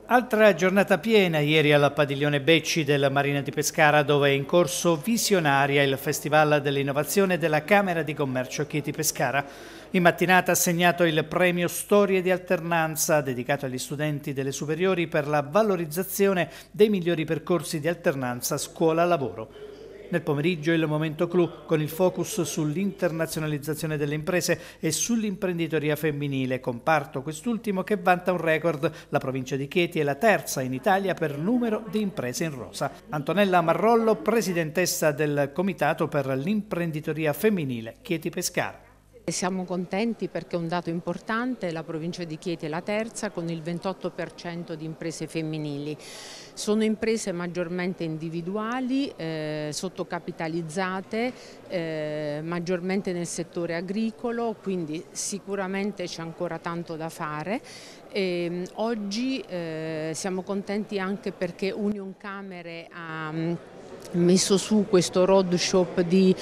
Altra giornata piena ieri al padiglione Becci della Marina di Pescara, dove è in corso Visionaria, il Festival dell'Innovazione della Camera di Commercio Chieti Pescara. In mattinata ha assegnato il premio Storie di Alternanza, dedicato agli studenti delle superiori per la valorizzazione dei migliori percorsi di alternanza scuola-lavoro. Nel pomeriggio il momento clou, con il focus sull'internazionalizzazione delle imprese e sull'imprenditoria femminile, comparto quest'ultimo che vanta un record. La provincia di Chieti è la terza in Italia per numero di imprese in rosa. Antonella Marrollo, presidentessa del Comitato per l'imprenditoria femminile Chieti Pescara. Siamo contenti perché è un dato importante, la provincia di Chieti è la terza con il 28% di imprese femminili. Sono imprese maggiormente individuali, sottocapitalizzate, maggiormente nel settore agricolo, quindi sicuramente c'è ancora tanto da fare. Oggi siamo contenti anche perché Union Camere ha messo su questo roadshop di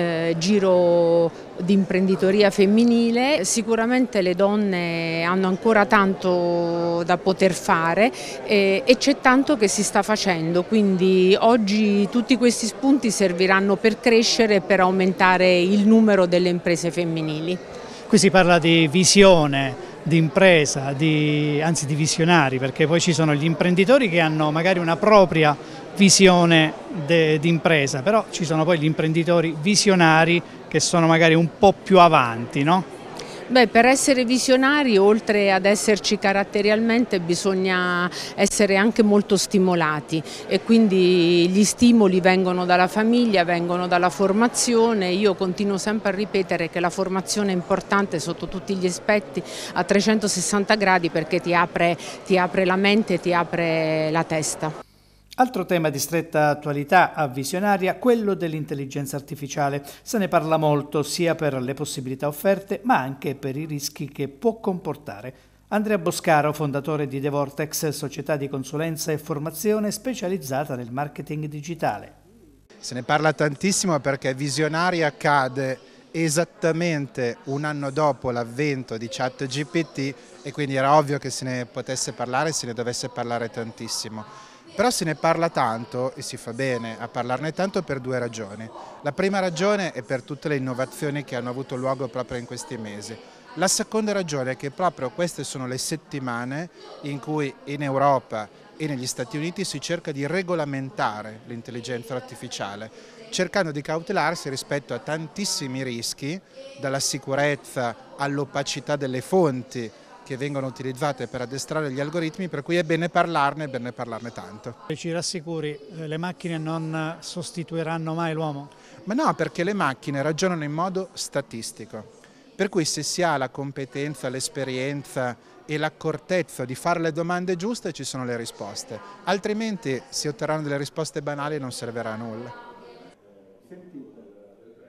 giro di imprenditoria femminile. Sicuramente le donne hanno ancora tanto da poter fare e c'è tanto che si sta facendo, quindi oggi tutti questi spunti serviranno per crescere e per aumentare il numero delle imprese femminili. Qui si parla di visione, di impresa, anzi di visionari, perché poi ci sono gli imprenditori che hanno magari una propria visione di impresa, però ci sono poi gli imprenditori visionari che sono magari un po' più avanti, no? Beh, per essere visionari, oltre ad esserci caratterialmente, bisogna essere anche molto stimolati e quindi gli stimoli vengono dalla famiglia, vengono dalla formazione. Io continuo sempre a ripetere che la formazione è importante sotto tutti gli aspetti a 360 gradi perché ti apre la mente, ti apre la testa. Altro tema di stretta attualità a Visionaria, quello dell'intelligenza artificiale. Se ne parla molto sia per le possibilità offerte ma anche per i rischi che può comportare. Andrea Boscaro, fondatore di The Vortex, società di consulenza e formazione specializzata nel marketing digitale. Se ne parla tantissimo perché Visionaria cade esattamente un anno dopo l'avvento di ChatGPT e quindi era ovvio che se ne potesse parlare, se ne dovesse parlare tantissimo. Però se ne parla tanto e si fa bene a parlarne tanto per due ragioni. La prima ragione è per tutte le innovazioni che hanno avuto luogo proprio in questi mesi. La seconda ragione è che proprio queste sono le settimane in cui in Europa e negli Stati Uniti si cerca di regolamentare l'intelligenza artificiale, cercando di cautelarsi rispetto a tantissimi rischi, dalla sicurezza all'opacità delle fonti che vengono utilizzate per addestrare gli algoritmi, per cui è bene parlarne tanto. Ci rassicuri, le macchine non sostituiranno mai l'uomo? Ma no, perché le macchine ragionano in modo statistico, per cui se si ha la competenza, l'esperienza e l'accortezza di fare le domande giuste ci sono le risposte, altrimenti si otterranno delle risposte banali e non servirà a nulla.